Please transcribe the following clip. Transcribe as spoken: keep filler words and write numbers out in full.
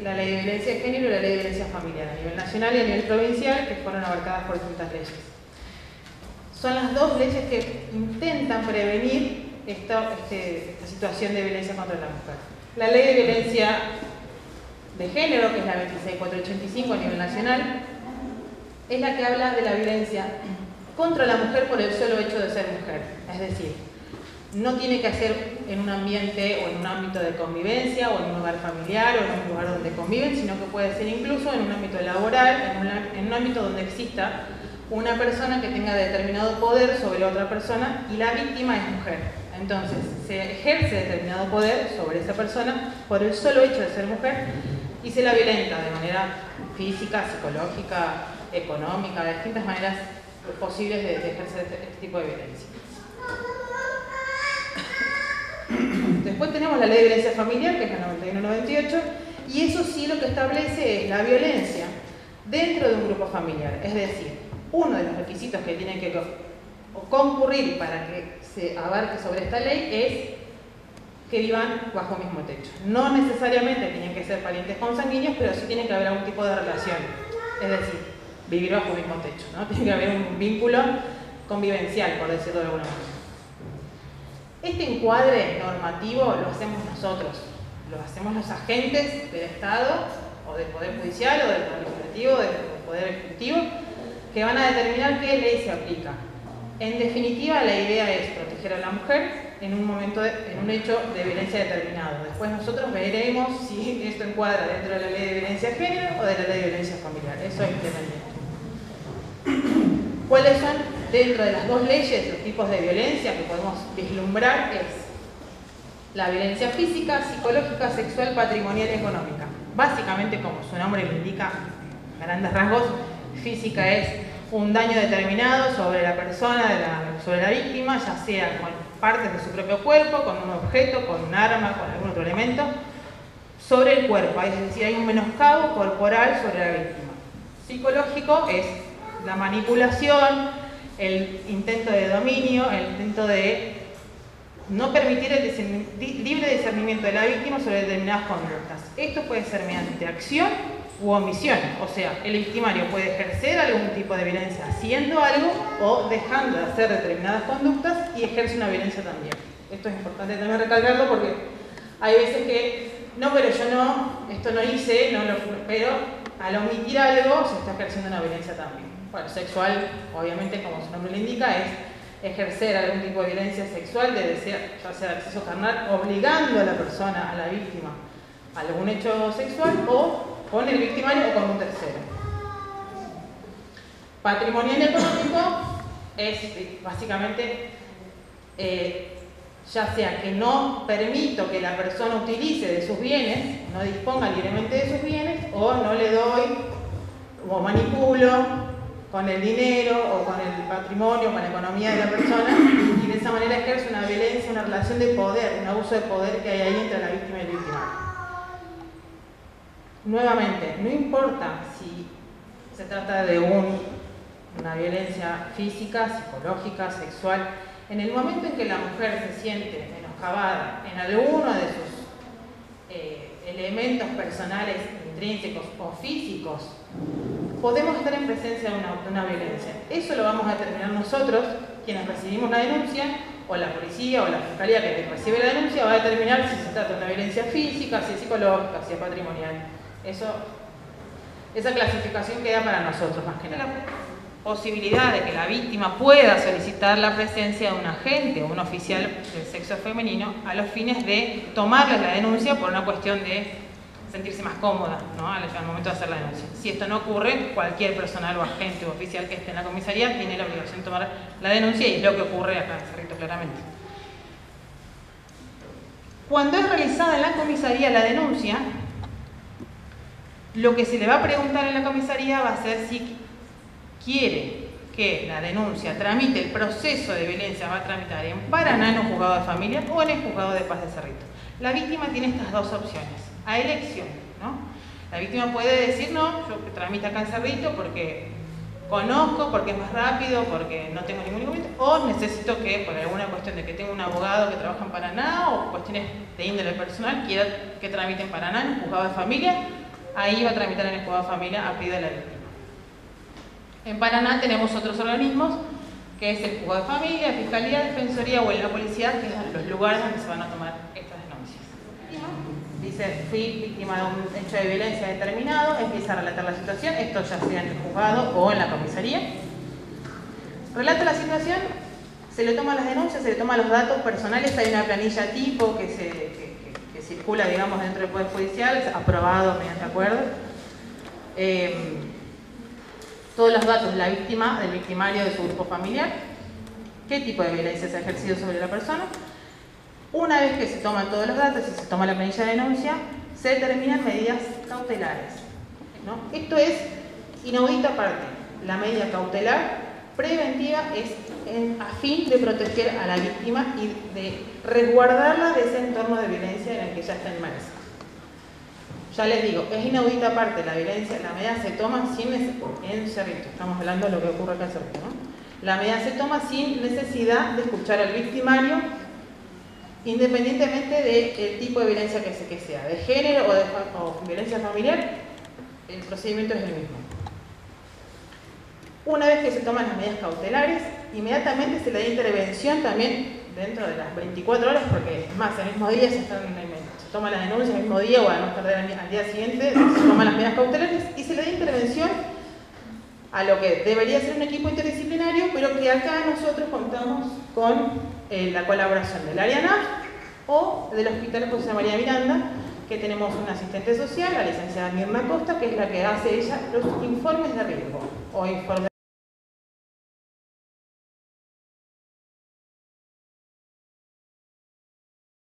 la ley de violencia de género y la ley de violencia familiar a nivel nacional y a nivel provincial, que fueron abarcadas por distintas leyes. Son las dos leyes que intentan prevenir esta, este, esta situación de violencia contra la mujer. La ley de violencia de género, que es la veintiséis mil cuatrocientos ochenta y cinco a nivel nacional, es la que habla de la violencia contra la mujer por el solo hecho de ser mujer. Es decir, no tiene que ser en un ambiente o en un ámbito de convivencia o en un hogar familiar o en un lugar donde conviven, sino que puede ser incluso en un ámbito laboral, en un, en un ámbito donde exista una persona que tenga determinado poder sobre otra persona y la víctima es mujer. Entonces, se ejerce determinado poder sobre esa persona por el solo hecho de ser mujer y se la violenta de manera física, psicológica, económica, de distintas maneras posibles de, de ejercer este, este tipo de violencia. Después tenemos la ley de violencia familiar, que es la noventa y uno noventa y ocho, y eso sí lo que establece es la violencia dentro de un grupo familiar. Es decir, uno de los requisitos que tienen que concurrir para que se abarque sobre esta ley es que vivan bajo el mismo techo. No necesariamente tienen que ser parientes consanguíneos, pero sí tiene que haber algún tipo de relación. Es decir, vivir bajo el mismo techo, ¿no? Tiene que haber un vínculo convivencial, por decirlo de alguna manera. Este encuadre normativo lo hacemos nosotros, lo hacemos los agentes del Estado, o del Poder Judicial, o del Poder Legislativo, del Poder Ejecutivo, que van a determinar qué ley se aplica. En definitiva, la idea es proteger a la mujer en un momento, de, en un hecho de violencia determinado. Después nosotros veremos si esto encuadra dentro de la ley de violencia de género o de la ley de violencia familiar. Eso es independiente. ¿Cuáles son, dentro de las dos leyes, los tipos de violencia que podemos vislumbrar? Es la violencia física, psicológica, sexual, patrimonial y económica. Básicamente, como su nombre lo indica, a grandes rasgos, física es un daño determinado sobre la persona, de la, sobre la víctima, ya sea con partes de su propio cuerpo, con un objeto, con un arma, con algún otro elemento, sobre el cuerpo, es decir, hay un menoscabo corporal sobre la víctima. Psicológico es la manipulación, el intento de dominio, el intento de no permitir el libre discernimiento de la víctima sobre determinadas conductas. Esto puede ser mediante acción u omisión, o sea, el victimario puede ejercer algún tipo de violencia haciendo algo o dejando de hacer determinadas conductas y ejerce una violencia también. Esto es importante también recalcarlo porque hay veces que, no, pero yo no, esto no hice, no lo, pero al omitir algo se está ejerciendo una violencia también. Bueno, sexual, obviamente, como su nombre le indica, es ejercer algún tipo de violencia sexual, de deseo, ya sea de acceso carnal, obligando a la persona, a la víctima, a algún hecho sexual o con el victimario o con un tercero. Patrimonial y económico es básicamente, eh, ya sea que no permito que la persona utilice de sus bienes, no disponga libremente de sus bienes, o no le doy o manipulo con el dinero o con el patrimonio, con la economía de la persona, y de esa manera ejerce una violencia, una relación de poder, un abuso de poder que hay ahí entre la víctima y el victimario. Nuevamente, no importa si se trata de un, una violencia física, psicológica, sexual, en el momento en que la mujer se siente menoscabada en alguno de sus eh, elementos personales, intrínsecos o físicos, podemos estar en presencia de una, de una violencia. Eso lo vamos a determinar nosotros, quienes recibimos la denuncia, o la policía o la fiscalía que recibe la denuncia va a determinar si se trata de una violencia física, si es psicológica, si es patrimonial. Eso, esa clasificación queda para nosotros más que nada. La posibilidad de que la víctima pueda solicitar la presencia de un agente o un oficial del sexo femenino a los fines de tomarle la denuncia por una cuestión de sentirse más cómoda, ¿no? al, al momento de hacer la denuncia. Si esto no ocurre, cualquier personal o agente o oficial que esté en la comisaría tiene la obligación de tomar la denuncia y es lo que ocurre acá en Cerrito claramente. Cuando es realizada en la comisaría la denuncia, lo que se le va a preguntar en la comisaría va a ser si quiere que la denuncia tramite el proceso de violencia, va a tramitar en Paraná en un juzgado de familia o en el juzgado de paz de Cerrito. La víctima tiene estas dos opciones, a elección, ¿no? La víctima puede decir, no, yo tramito acá en Cerrito porque conozco, porque es más rápido, porque no tengo ningún inconveniente, o necesito que, por alguna cuestión de que tengo un abogado que trabaja en Paraná o cuestiones de índole personal, quiera que tramite en Paraná en un juzgado de familia ahí va a tramitar en el juzgado de familia a pedido de la víctima. En Paraná tenemos otros organismos, que es el juzgado de familia, fiscalía, defensoría o la policía, que son los lugares donde se van a tomar estas denuncias. Dice, fui víctima de un hecho de violencia determinado, empieza a relatar la situación, esto ya sea en el juzgado o en la comisaría. Relata la situación, se le toman las denuncias, se le toman los datos personales, hay una planilla tipo que, se, que, que, que circula, digamos, dentro del Poder Judicial, es aprobado mediante acuerdo. Eh, todos los datos de la víctima, del victimario, de su grupo familiar, qué tipo de violencia se ha ejercido sobre la persona. Una vez que se toman todos los datos y se toma la planilla de denuncia, se determinan medidas cautelares, ¿no? Esto es inaudita parte. La medida cautelar preventiva es en, a fin de proteger a la víctima y de resguardarla de ese entorno de violencia en el que ya está inmersa. Ya les digo, es inaudita parte la violencia, la medida se toma sin en Cerrito, estamos hablando de lo que ocurre acá en Cerrito, ¿no? La medida se toma sin necesidad de escuchar al victimario, independientemente del tipo de violencia que, se, que sea, de género o, de, o violencia familiar, el procedimiento es el mismo. Una vez que se toman las medidas cautelares, inmediatamente se le da intervención también dentro de las veinticuatro horas, porque es más, el mismo día se, están, se toma la denuncia, el mismo día o a no tardar al día siguiente, se toman las medidas cautelares y se le da intervención a lo que debería ser un equipo interdisciplinario, pero que acá nosotros contamos con eh, la colaboración del área N A F o del Hospital José María Miranda, que tenemos una asistente social, la licenciada Mirna Costa, que es la que hace ella los informes de riesgo o informes